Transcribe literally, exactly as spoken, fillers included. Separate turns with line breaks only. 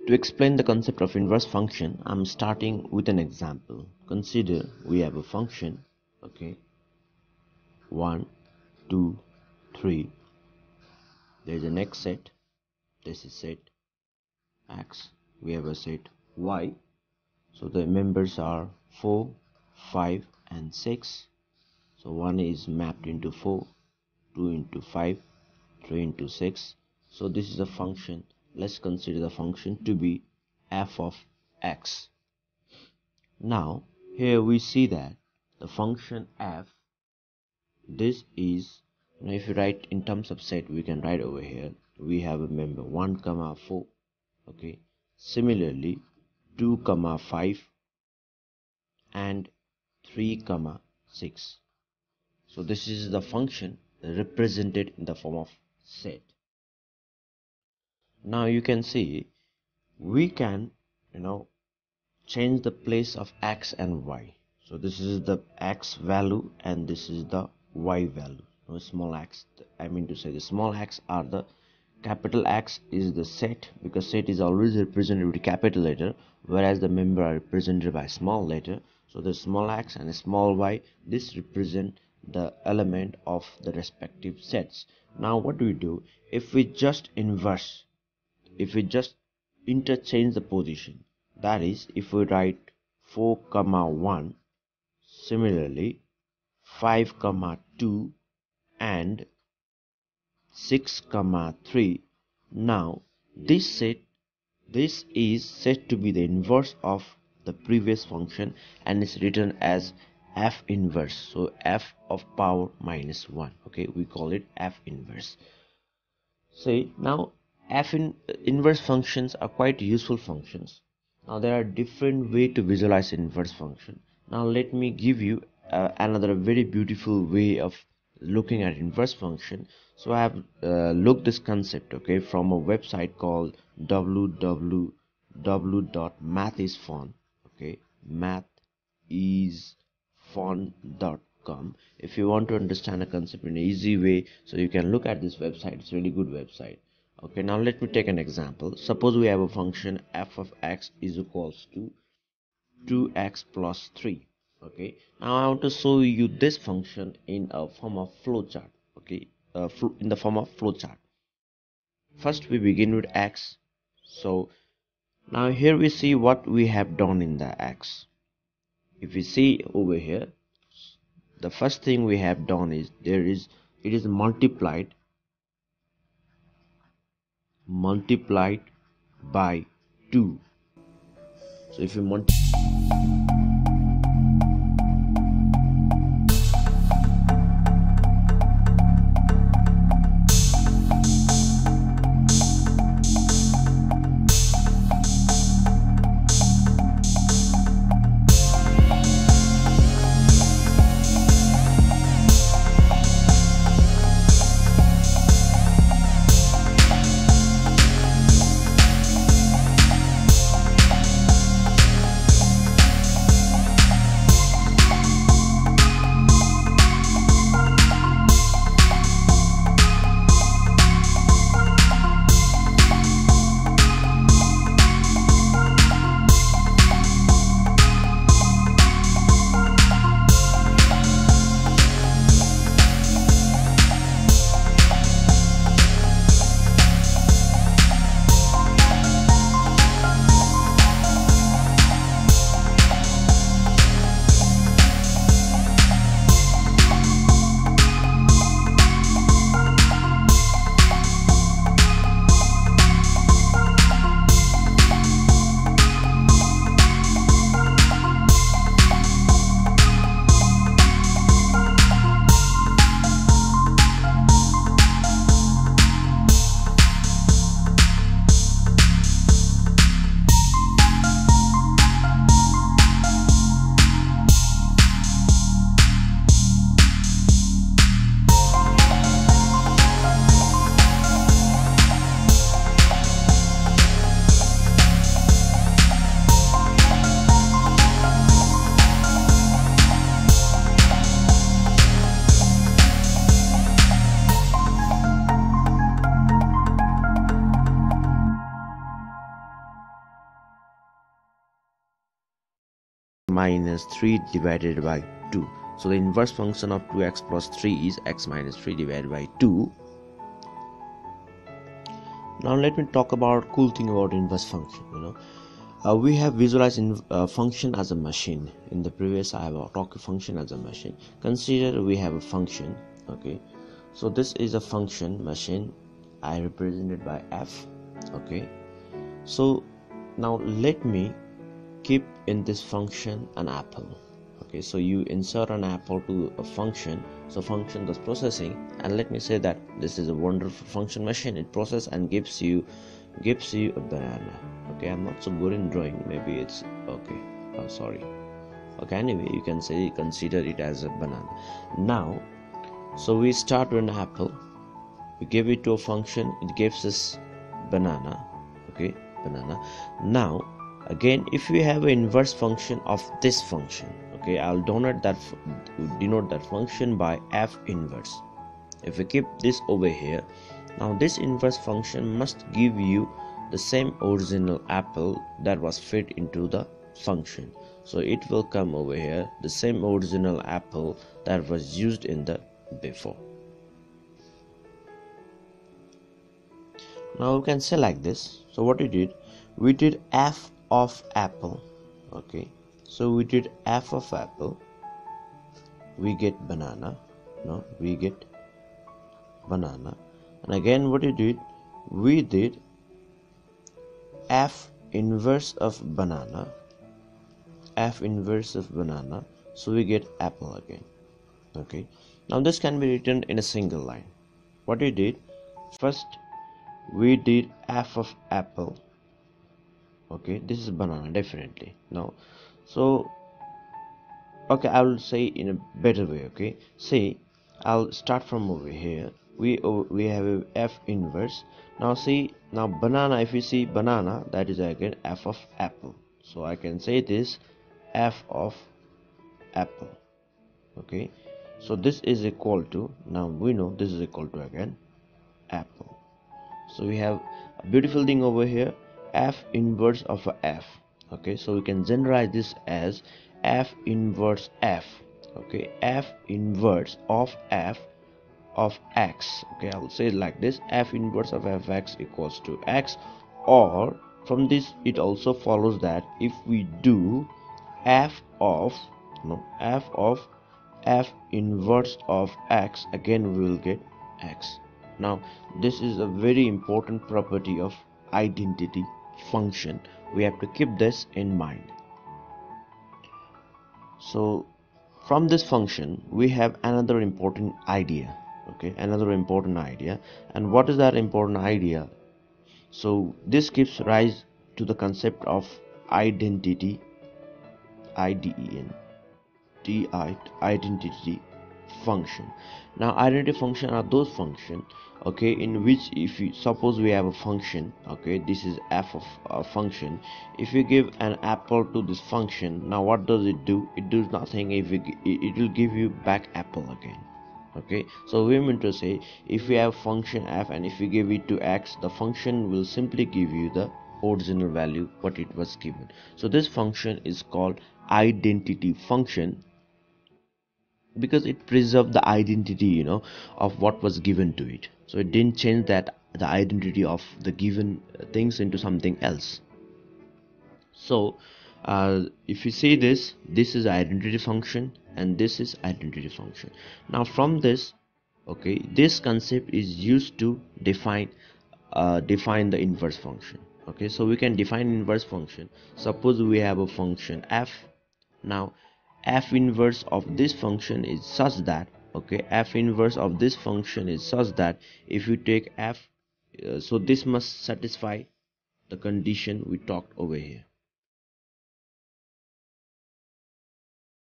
To explain the concept of inverse function, I'm starting with an example. Consider we have a function, okay, one, two, three. There is a next set. This is set x. We have a set y. So the members are four, five, and six. So one is mapped into four, two into five, three into six. So this is a function. Let's consider the function to be f of x. Now here we see that the function f, this is, now if you write in terms of set, we can write over here, we have a member one comma four, okay, similarly two comma five and three comma six. So this is the function represented in the form of set. Now you can see we can, you know, change the place of x and y. So this is the x value and this is the y value. No, small x, I mean to say the small x are the, capital X is the set, because set is always represented with capital letter, whereas the member are represented by small letter. So the small x and small y, this represent the element of the respective sets. Now what do we do? If we just inverse, if we just interchange the position, that is, if we write four comma one, similarly five comma two and six comma three, now this set, this is said to be the inverse of the previous function and is written as f inverse. So f of power minus one, okay, we call it f inverse. See, now f in, inverse functions are quite useful functions. Now there are different way to visualize inverse function. Now let me give you uh, another very beautiful way of looking at inverse function. So I have uh, looked this concept, okay, from a website called w w w dot math is fun, okay, math is fun dot com. If you want to understand a concept in an easy way, so you can look at this website. It's a really good website. Okay, now let me take an example. Suppose we have a function f of x is equals to two x plus three. Okay, now I want to show you this function in a form of flowchart. Okay, uh, in the form of flowchart. First we begin with x. So now here we see what we have done in the x. If we see over here, the first thing we have done is there is it is multiplied multiplied by two. So if you multiply minus three divided by two. So the inverse function of two x plus three is x minus three divided by two. Now let me talk about cool thing about inverse function. You know, uh, we have visualized in, uh, function as a machine. In the previous, I have talked function as a machine. Consider we have a function. Okay, so this is a function machine. I represented by f. Okay, so now let me keep in this function an apple. Okay, so you insert an apple to a function, so function does processing, and let me say that this is a wonderful function machine. It processes and gives you gives you a banana. Okay, I'm not so good in drawing, maybe it's okay, oh sorry. Okay, anyway, you can say consider it as a banana. Now, so we start with an apple, we give it to a function, it gives us banana. Okay, banana. Now again, if we have an inverse function of this function, okay, I'll denote that denote that function by f inverse. If we keep this over here, now this inverse function must give you the same original apple that was fed into the function. So it will come over here, the same original apple that was used in the before. Now we can say like this. So what we did, we did f of apple. Okay, so we did f of apple, we get banana. No, we get banana. And again, what we did, we did f inverse of banana, f inverse of banana, so we get apple again. Okay, now this can be written in a single line. What we did, first we did f of apple. Okay, this is banana definitely. Now, so okay, I will say in a better way. Okay, see, I'll start from over here. We we have a f inverse. Now see, now banana, if you see banana, that is again f of apple. So I can say this f of apple. Okay, so this is equal to, now we know this is equal to again apple. So we have a beautiful thing over here, f inverse of a f. Okay, so we can generalize this as f inverse f. Okay, f inverse of f of x. Okay, I'll say it like this, f inverse of fx equals to x. Or from this it also follows that if we do f of no f of f inverse of x, again we will get x. Now this is a very important property of identity function. We have to keep this in mind. So from this function we have another important idea. Okay, another important idea. And what is that important idea? So this gives rise to the concept of identity, I D E N T I, identity function. Now identity function are those function, okay, in which if you suppose we have a function, okay, this is f of a function. If you give an apple to this function, now what does it do? It does nothing. If it, it will give you back apple again. Okay, so we mean to say, if we have function f and if we give it to x, the function will simply give you the original value what it was given. So this function is called identity function because it preserved the identity, you know, of what was given to it. So it didn't change that the identity of the given things into something else. So uh, if you see this, this is identity function and this is identity function. Now from this, okay, this concept is used to define uh, define the inverse function. Okay, so we can define inverse function. Suppose we have a function f. Now f inverse of this function is such that, okay, f inverse of this function is such that if you take f, uh, so this must satisfy the condition we talked over here.